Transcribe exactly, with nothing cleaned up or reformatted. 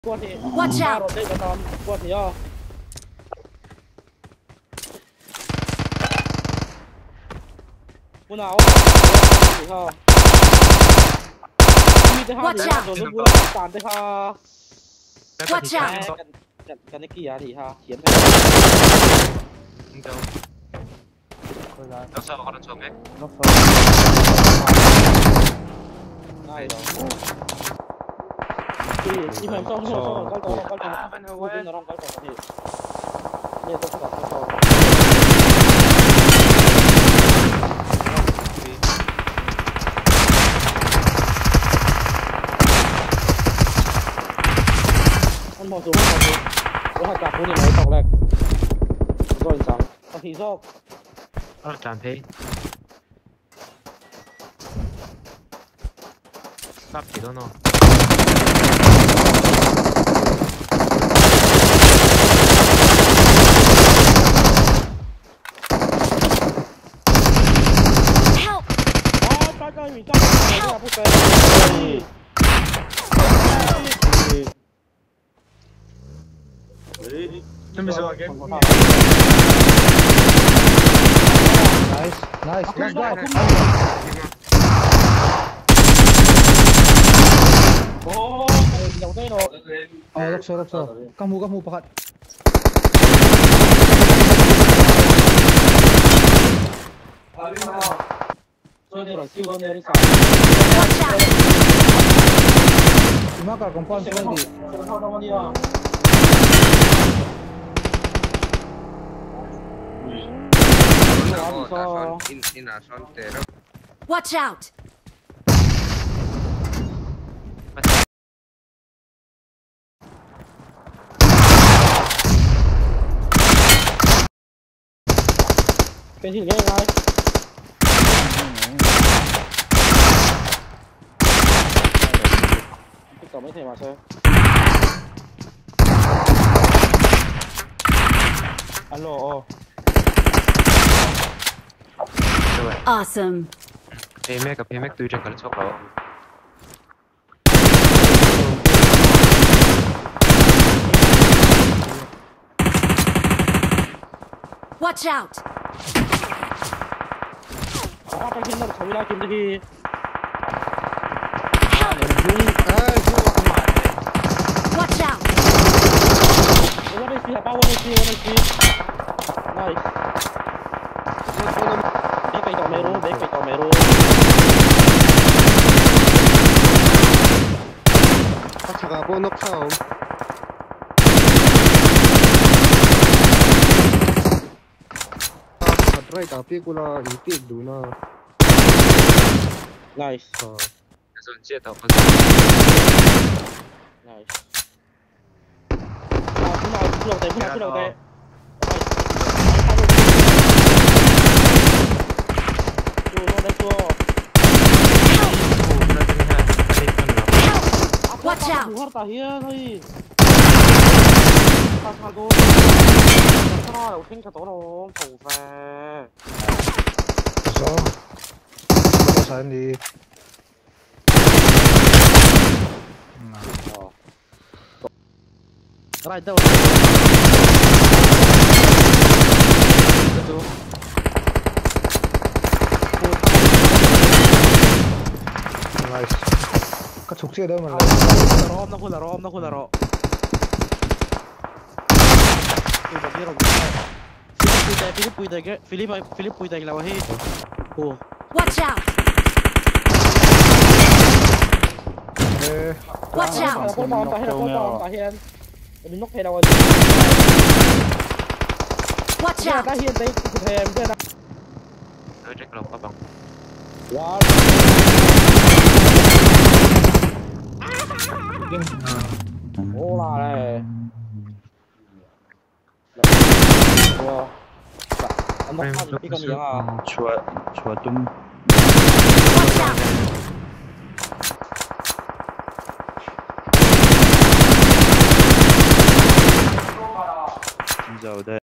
Watch out! Watch out! Watch out! Cái này kia thì ha, hiếm đâu. Nó sao còn đang sống ấy? nó này rồi. Thì chỉ mà xong xong xong cái con cái con nó bên nó cái con này. Đây tôi phải cái con. Anh bỏ xuống bỏ xuống. Có hạt cà phê này máy tọc này. Rồi sáng. Còn thì do. Ờ chán thế. Sắp thì đó nó. Help! Ờ, cái cái mình trong cái này là phụ cái. Não me joga, Nice, nice, good job. Ồ, dòng tay rồi. Oh, raksa, raksa. Kamu, kamu pakat. Rồi đây rồi, siêu con này đi sao? Watch out! Dimakar, compound sa lagi. in in a frontera. Watch out! Cái gì nghe ngay? Cái cậu mấy thầy mà chơi. Alo. Awesome! Paymekกับ Paymek ดูจังกันชกเรา Watch out! 아, 빨리 힘나서 잡으라 김대희. Watch out! 원해시, 아빠 원해시, 원해시. 나이스. Mấy cây tàu mero, mấy cây tàu mero. At saka po noksaw. Try tapi ko na itig do na. Nice. Uh, Dồn chia tàu con. Nice. À, phút nào phút đầu tay, phút nào phút đầu tay. Watch out! Harta hiya thôi. Ta sao cô? Sao đâu thiên cả tổ đâu, thủ về. So, ako saan di? Right đâu. Nice. Katsuk siya daw man. Rom na kula, rom na kula ro. Philip Pui tay, Philip Philip Pui tay là hết. Ồ. Watch out! Eh, Watch out! Có mòn tại hiện, có mòn tại hiện. Mình nóc hay đâu rồi. Watch out! Ta hiện đấy, thèm thế nào. Nói trách lộc các bạn. Wow. Ô là này. Wow. Anh nó phát cái con gì hả? Chua chua tum. Watch out! Giàu đây.